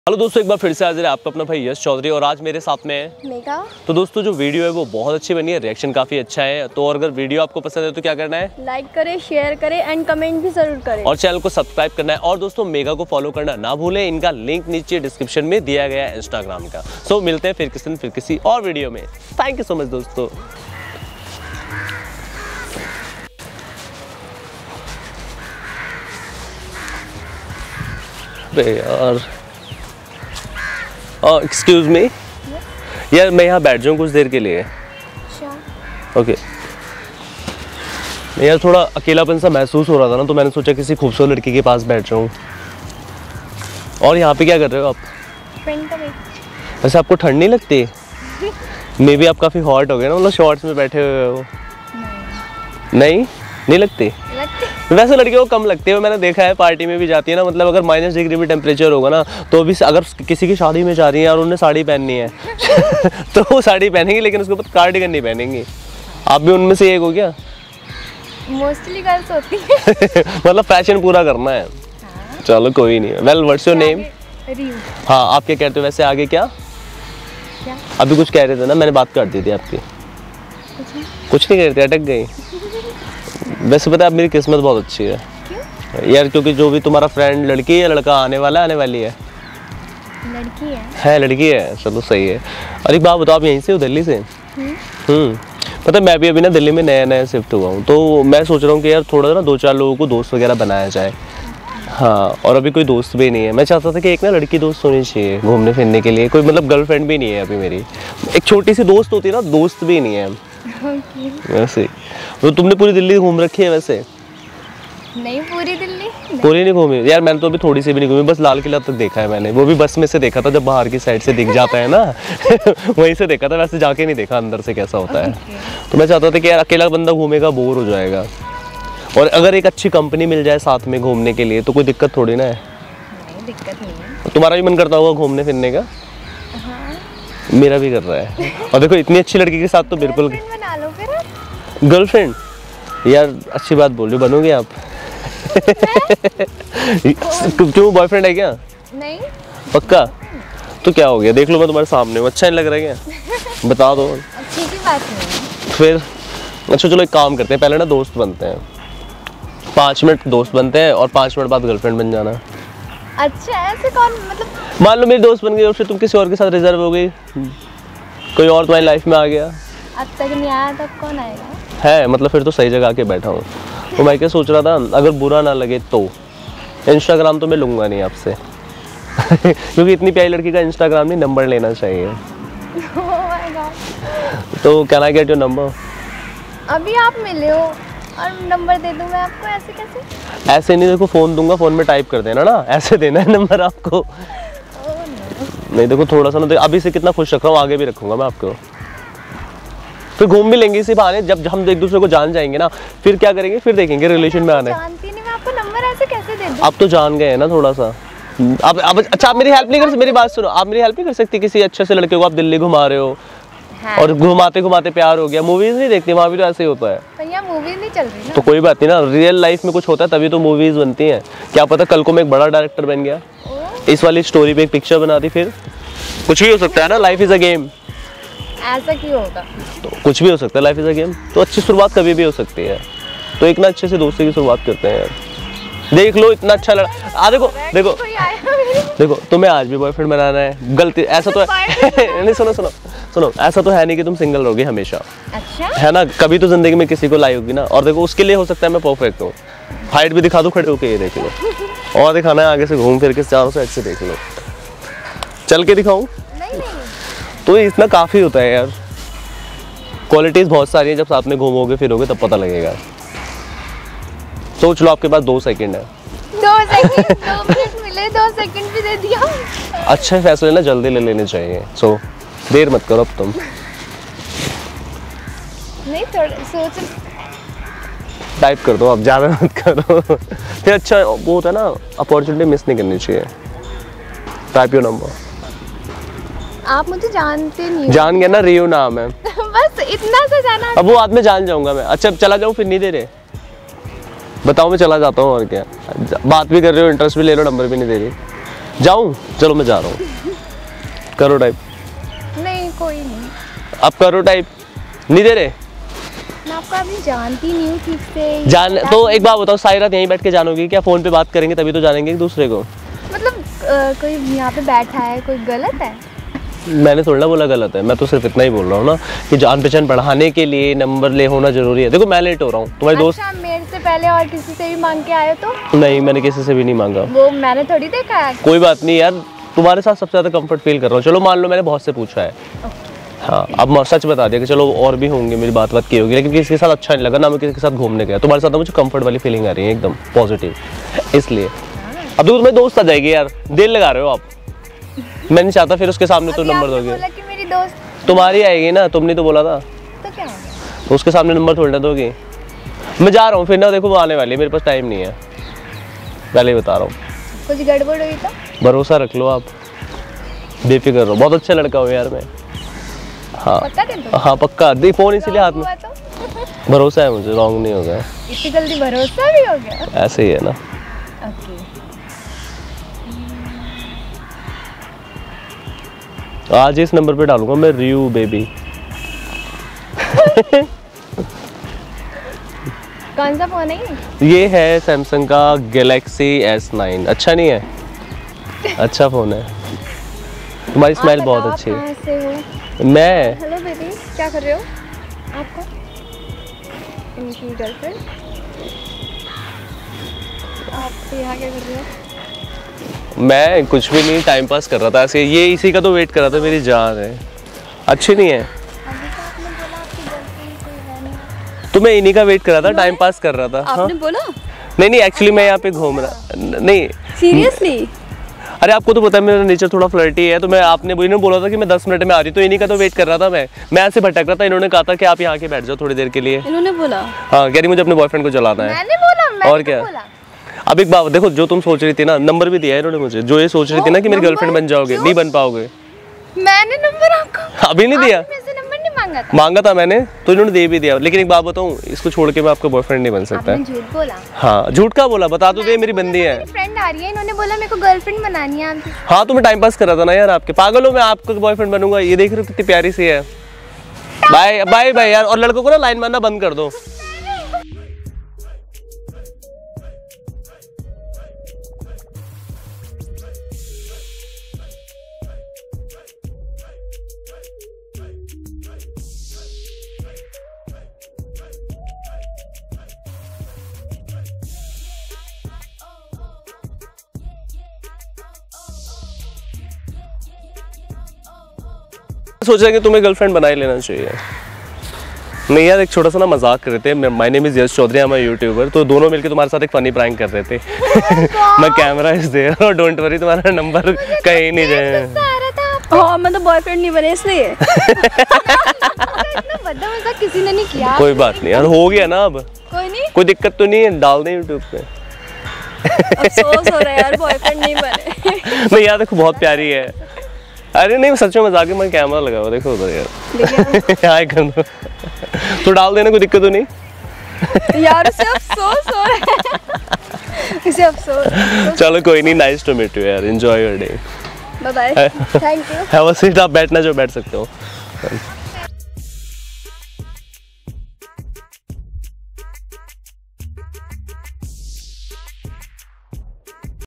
Hello दोस्तों, एक बार फिर से हाजिर है आपका अपना भाई यश चौधरी और आज मेरे साथ में है मेघा। तो दोस्तों जो वीडियो है वो बहुत अच्छी बनी है, रिएक्शन काफ़ी अच्छा है। तो अगर वीडियो आपको पसंद है तो क्या करना है, लाइक करें, शेयर करें एंड कमेंट भी जरूर करें और चैनल को सब्सक्राइब करना है। और दोस्तों मेघा को फॉलो करना ना भूलें, इनका लिंक नीचे डिस्क्रिप्शन में दिया गया है इंस्टाग्राम का। सो मिलते हैं फिर किसी और वीडियो में। थैंक यू सो मच दोस्तों। अरे यार, एक्सक्यूज मी यार, मैं यहाँ बैठ जाऊँ कुछ देर के लिए? ओके यार, थोड़ा अकेलापन सा महसूस हो रहा था ना, तो मैंने सोचा किसी खूबसूरत लड़की के पास बैठ जाऊँ। और यहाँ पे क्या कर रहे हो आप? वैसे आपको ठंड नहीं लगती? मे बी आप काफ़ी हॉट हो गए ना, मतलब शॉर्ट्स में बैठे हुए हो। नहीं लगती? वैसे लड़कियों को कम लगती है, मैंने देखा है पार्टी में भी जाती है ना, मतलब अगर -डिग्री भी टेम्परेचर होगा ना तो भी अगर किसी की शादी में जा रही है और उन्हें साड़ी पहननी है तो वो साड़ी पहनेंगी, लेकिन उसके ऊपर कार्डिगन नहीं पहनेंगी। आप भी उनमें से एक हो क्या? मोस्टली गर्ल्स होती है मतलब फैशन पूरा करना है। हाँ। चलो कोई नहीं। Well, what's your name? हाँ, आप क्या कहते हो वैसे आगे? क्या अभी कुछ कह रहे थे ना, मैंने बात कर दी थी आपकी। कुछ नहीं कह रहे थे, अटक गई। वैसे पता है, अब मेरी किस्मत बहुत अच्छी है। क्यों? यार क्योंकि जो भी तुम्हारा फ्रेंड लड़की है, लड़का आने वाली है। लड़की है। चलो सही है। और एक बात बताओ, आप यहीं से हो, दिल्ली से? पता है मैं भी अभी ना दिल्ली में नया शिफ्ट हुआ हूँ, तो मैं सोच रहा हूँ कि यार थोड़ा ना 2-4 लोगों को दोस्त वगैरह बनाया जाए। हाँ, और अभी कोई दोस्त भी नहीं है। मैं चाहता था कि एक ना लड़की दोस्त होनी चाहिए घूमने फिरने के लिए। कोई मतलब गर्लफ्रेंड भी नहीं है अभी मेरी। एक छोटी सी दोस्त होती है ना, दोस्त भी नहीं है। वैसे तो तुमने पूरी दिल्ली घूम रखी है? वैसे नहीं, पूरी दिल्ली पूरी नहीं घूमी यार, मैंने तो अभी थोड़ी सी भी नहीं घूमी, बस लाल किला तक देखा है मैंने। वो भी बस में से देखा था, जब बाहर की साइड से दिख जाता है ना वहीं से देखा था, वैसे जाके नहीं देखा अंदर से कैसा होता है। तो मैं चाहता था कि यार अकेला बंदा घूमेगा, बोर हो जाएगा, और अगर एक अच्छी कंपनी मिल जाए साथ में घूमने के लिए तो कोई दिक्कत थोड़ी ना है। नहीं, दिक्कत नहीं है। तुम्हारा भी मन करता होगा घूमने फिरने का? मेरा भी कर रहा है। और देखो इतनी अच्छी लड़की के साथ तो बिल्कुल। बना लो फिर गर्लफ्रेंड? यार अच्छी बात बोल रही हो, बनोगे आप? क्यों, बॉयफ्रेंड है क्या? नहीं। पक्का? तो क्या हो गया, देख लो मैं तुम्हारे सामने हूँ, अच्छा नहीं लग रहा है क्या? बता दो। अच्छी सी बात नहीं। फिर अच्छा चलो एक काम करते हैं, पहले ना दोस्त बनते हैं, 5 मिनट दोस्त बनते हैं और 5 मिनट बाद गर्लफ्रेंड बन जाना। अच्छा, ऐसे कौन, मतलब मान लो मेरी दोस्त बन गई और फिर तुम किसी और के साथ रिजर्व हो गई, कोई और तुम्हारी लाइफ में आ गया। अब तक नहीं आया, तब कौन आएगा? है मतलब फिर तो सही जगह आके बैठा हूँ। तो मैं क्या सोच रहा था, अगर बुरा ना लगे तो इंस्टाग्राम तो मैं लूँगा नहीं आपसे क्योंकि इतनी प्यारी लड़की का इंस्टाग्राम नहीं, नंबर लेना चाहिए। oh my God। तो can I get your number? अभी आप मिले हो और नंबर दे दूँ मैं आपको? ऐसे कैसे? ऐसे नहीं, देखो फ़ोन दूंगा, फ़ोन में टाइप कर देना ना, ऐसे देना है नंबर आपको। नहीं देखो थोड़ा सा ना, अभी से कितना खुश रख रहा हूँ, आगे भी रखूँगा मैं आपको। फिर घूम भी लेंगे इसी बहाने, जब हम एक दूसरे को जान जाएंगे ना, फिर क्या करेंगे, फिर देखेंगे रिलेशन में आने। जानती नहीं मैं आपको, नंबर ऐसे कैसे दे दूं? आप तो जान गए हैं ना थोड़ा सा। आप अच्छा, आप मेरी हेल्प नहीं कर सकती? मेरी बात सुनो, आप मेरी हेल्प नहीं कर सकती? किसी अच्छे से लड़के को आप दिल्ली घुमा रहे हो और घुमाते घुमाते प्यार हो गया। मूवीज नहीं देखती? वहाँ भी तो ऐसे ही होता है। पर यहाँ मूवीज नहीं चल रही ना। तो कोई बात नहीं ना, रियल लाइफ में कुछ होता है तभी तो मूवीज बनती हैं। क्या पता कल को मैं एक बड़ा डायरेक्टर बन गया, इस वाली स्टोरी पे एक पिक्चर बना दी, फिर कुछ भी हो सकता है ना। Life is a game. ऐसा क्यों होगा? तो कुछ भी हो सकता है, लाइफ इज अ गेम। तो अच्छी शुरुआत कभी भी हो सकती है। तो एक ना अच्छे से दोस्ती की शुरुआत करते हैं यार। देख लो इतना अच्छा लड़ा। देखो तुम्हें आज भी बॉयफ्रेंड बनाना है, गलती ऐसा तो है नहीं, सुनो ऐसा तो है नहीं कि तुम सिंगल रहोगे हमेशा। अच्छा? है ना, कभी तो जिंदगी में किसी को लाई होगी ना। और देखो उसके लिए हो सकता है मैं परफेक्ट हूँ। हाइट भी दिखा दो खड़े होके, ये देख लो। और दिखाना है आगे से घूम फिर के चारों साइड से देख लो। चल के दिखाऊं? नहीं। तो इतना काफी होता है यार। क्वालिटीज बहुत सारी है, जब साथ में घूमोगे फिरोगे तब पता लगेगा। सोच लो, आपके पास 2 सेकंड है। 2 सेकंड? 2 मिनट मिले, 2 सेकंड भी दे दिया। अच्छे फैसले ना जल्दी ले लेने चाहिए। सो देर मत करो अब तुम। नहीं, थोड़ा सोच, टाइप कर दो, अब ज़्यादा मत करो फिर अच्छा वो होता है ना, अपॉर्चुनिटी मिस नहीं करनी चाहिए। Type your number. आप मुझे जानते नहीं हो। जान गया ना, रियो नाम है बस इतना सा जाना। अब वो बाद में जान जाऊंगा मैं। अच्छा चला जाऊँ फिर? नहीं दे रहे? बताओ, मैं चला जाता हूँ और क्या। बात भी कर रहे हो, इंटरेस्ट भी ले लो, नंबर भी नहीं दे रही। जाऊं? चलो मैं जा रहा हूँ। करो टाइप। नहीं कोई नहीं। अब करो टाइप। नहीं दे रहे? मैं आपको अभी जानती नहीं हूँ ठीक से। जान तो एक बात बताओ, सारी रात यहीं बैठ के जानोगी क्या? फोन पे बात करेंगे तभी तो जानेंगे एक दूसरे को। मतलब कोई यहाँ पे बैठा है, कोई गलत है? मैंने थोड़ा ना बोला गलत है, मैं तो सिर्फ इतना ही बोल रहा हूँ ना कि जान पहचान बढ़ाने के लिए नंबर ले होना जरूरी है। देखो मैं लेट हो रहा हूँ, तुम्हारे दोस्त। अच्छा, मेरे से पहले और किसी से भी मांग के आए तो? नहीं, मैंने किसी से भी नहीं मांगा। वो मैंने थोड़ी देखा है। कोई बात नहीं यार, तुम्हारे साथ सबसे ज्यादा कंफर्ट फील कर रहा हूँ। चलो मान लो मैंने बहुत से पूछा है। हाँ, अब सच बता दिया कि चलो और भी होंगे, मेरी बात की होगी, लेकिन किसी के साथ अच्छा नहीं लगा ना। मैं किसी के साथ घूमने गया, तुम्हारे साथ मुझे कंफर्ट वाली फीलिंग आ रही है, एकदम पॉजिटिव, इसलिए। अब देखो तुम्हारी दोस्त आ जाएगी यार, देर लगा रहे हो आप। मैं नहीं चाहता फिर उसके सामने तो नंबर दोगे। बोला कि मेरी दोस्त तुम्हारी आएगी ना, तुमने तो बोला था। तो क्या हो गया? तो उसके सामने नंबर थोड़ी ना दोगी। मैं जा रहा हूँ फिर ना, देखो वो आने वाली है, मेरे पास टाइम नहीं है, पहले ही बता रहा हूँ। कुछ गड़बड़ हुई तो? भरोसा रख लो आप, बेफिक्र रहो, बहुत अच्छा लड़का हूँ यार मैं। हाँ पक्का? हाँ पक्का। दे फोन इसीलिए हाथ में। तो? भरोसा है मुझे, रॉन्ग नहीं होगा। इतनी जल्दी भरोसा भी हो गया? ऐसे ही है ना। ओके। आज इस नंबर पे डालूंगा मैं रियू बेबी। कौन सा फोन है ये है सैमसंग का गैलेक्सी S9। अच्छा नहीं है? अच्छा फोन है। तुम्हारी स्माइल बहुत अच्छी है। कहाँ से हो? मैं हेलो बेबी, क्या कर रहे हो? आपका इनकी गर्लफ्रेंड? आप यहाँ क्या कर रहे हो? मैं कुछ भी नहीं, टाइम पास कर रहा था ऐसे। ये इसी का तो वेट कर रहा था, मेरी जान है। अच्छी नहीं है? अभी तो आपने बोला आपकी गर्लफ्रेंड कोई है नहीं। तो मैं इन्हीं का वेट कर रहा था, टाइम पास कर रहा था। आपने हाँ? बोला? नहीं एक्चुअली मैं यहाँ पे घूम रहा नहीं। सीरियसली? अरे आपको तो पता है मेरा नेचर थोड़ा फ्लर्टी है, तो मैं आपने इन्होंने बोला था कि मैं 10 मिनट में आ रही, तो इन्हीं का तो वेट कर रहा था मैं ऐसे भटक रहा था। इन्होंने कहा था कि आप यहाँ के बैठ जाओ थोड़ी देर के लिए। इन्होंने बोला? हाँ, कह रही मुझे अपने बॉयफ्रेंड को चलाना है। मैंने बोला? मैंने और क्या? तो बोला। अब एक बात देखो, जो तुम सोच रही थी ना, नंबर भी दिया है इन्होंने मुझे। जो ये सोच रही थी ना कि मेरी गर्लफ्रेंड बन जाओगे, नहीं बन पाओगे। मैंने नंबर आपको अभी नहीं दिया? आपने मेरे से नंबर नहीं मांगा था? मांगा था मैंने, तो इन्होंने दे भी दिया। लेकिन एक बात बताऊं, इसको छोड़ के मैं आपका बॉयफ्रेंड नहीं बन सकता। आपने झूठ बोला। हाँ, झूठ का बोला, बता तो दे, मेरी बंदी है। मेरी फ्रेंड आ रही है, इन्होंने बोला मेरे को गर्लफ्रेंड बनानी है आपकी। हाँ, तो मैं टाइम पास कर रहा था ना यार आपके। पागल हो, मैं आपका बॉयफ्रेंड बनूंगा? ये देख रहे हो कितनी प्यारी सी है। बाय बाय बाय यार। और लड़कों को ना लाइन मारना बंद कर दो। सोचा कि तुम्हें गर्लफ्रेंड बना ही लेना चाहिए। नहीं यार, एक छोटा सा ना मजाक कर रहे थे। My name is Yash Chaudhary, मैं यूट्यूबर, तो दोनों मिलकर तुम्हारे साथ एक फनी प्रैंक कर रहे थे। मैं कैमरा इज देयर और डोंट वरी, तुम्हारा नंबर कहीं नहीं जाए। हाँ, मतलब बॉयफ्रेंड नहीं बने इसलिए। इतना बड़ा मजाक किसी ने नहीं किया। कोई बात नहीं यार, हो गया ना अब। कोई नहीं, कोई दिक्कत तो नहीं है, डाल दें यूट्यूब पे। अफसोस हो रहा है यार, बॉयफ्रेंड नहीं बने। नहीं यार देखो, बहुत प्यारी है। अरे नहीं, सच में मजाक है। मैं कैमरा लगा हुआ, देखो उधर यार। हाय कर दो तो डाल देना, कोई दिक्कत तो नहीं। यार उसे अफसोस हो रहा है। इसे अफसोस। चलो कोई नहीं, नाइस टू मीट यू यार, enjoy your day. Bye bye. Thank you. Have a seat. आप बैठना जो बैठ सकते हो।